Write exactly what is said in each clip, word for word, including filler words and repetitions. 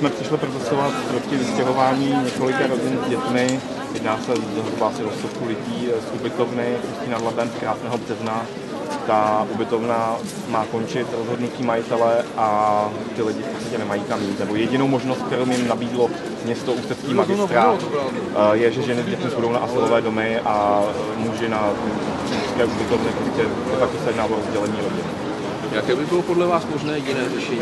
Jsme přišli protestovat proti vystěhování několika rodin s dětmi. Jedná se zhruba asi o stovku lidí z ubytovny Ústí nad Labem z krásného března. Ta ubytovna má končit, rozhodnutí majitele, a ty lidi v podstatě nemají kam jít. Nebo jedinou možnost, kterou jim nabídlo město ústecký magistrát, je, že ženy s dětmi půjdou na azylové domy a muži na ústské ubytovny, protože de facto se jedná o rozdělení rodin. Jaké by bylo podle vás možné jediné řešení?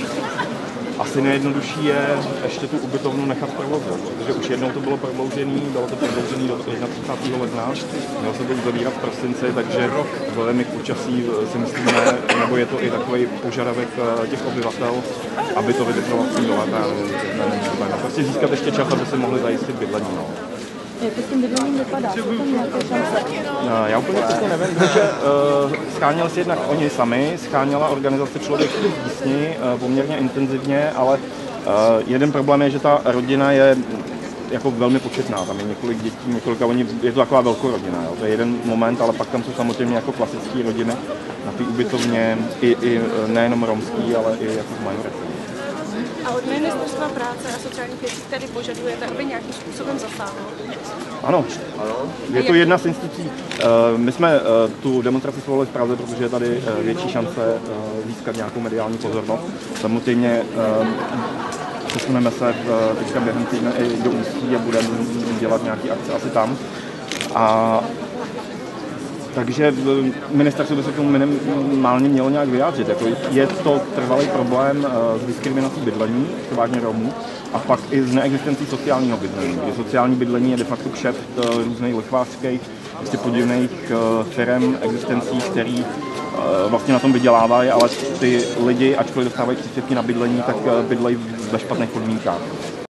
Asi nejjednodušší je ještě tu ubytovnu nechat v provozu, protože už jednou to bylo prodloužené, bylo to prodloužené do třicátého prvního ledna, mělo se to uzavírat v prosinci, takže vzhledem k počasí si myslíme, nebo je to i takový požadavek těch obyvatel, aby to vydrželo do léta. Prostě získat ještě čas, aby se mohli zajistit bydlení. No. Jak to s tím bydlením vypadá? Jsou tam nějaké šance? Já úplně přesně nevím, protože uh, scháněli si jednak oni sami, scháněla organizace Člověk v tísni uh, poměrně intenzivně, ale uh, jeden problém je, že ta rodina je jako velmi početná, tam je několik dětí, několika, oni, je to taková velkorodina, jo? To je jeden moment, ale pak tam jsou samozřejmě jako klasické rodiny na té ubytovně, i, i nejenom romský, ale i jako v majoritě. A od Ministerstva práce a sociálních věcí tedy požadujete, aby nějakým způsobem zasáhlo? Ano, je to jedna z institucí. My jsme tu demonstraci svolali v Praze, protože je tady větší šance získat nějakou mediální pozornost. Samozřejmě přesuneme se teďka během týdne i do Ústí a budeme dělat nějaké akce asi tam. A takže ministerstvo by se k tomu minimálně mělo nějak vyjádřit. Jako je to trvalý problém s diskriminací bydlení, převážně Romů, a pak i s neexistencí sociálního bydlení, kdy sociální bydlení je de facto kšeft různých lichvářských, prostě podivných firem, existencí, který vlastně na tom vydělávají, ale ty lidi, ačkoliv dostávají příspěvky na bydlení, tak bydlejí ve špatných podmínkách.